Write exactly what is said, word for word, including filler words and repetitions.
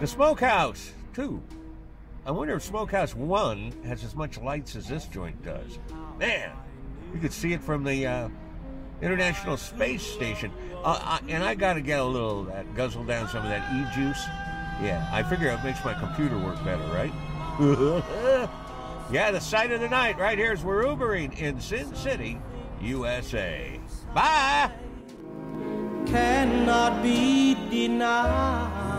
The Smokehouse, too. I wonder if Smokehouse one has as much lights as this joint does. Man, you could see it from the uh, International Space Station. Uh, I, and I got to get a little of that, guzzle down some of that E-juice. Yeah, I figure it makes my computer work better, right? Yeah, the sight of the night right here is we're Ubering in Sin City, U S A. Bye! Cannot be denied.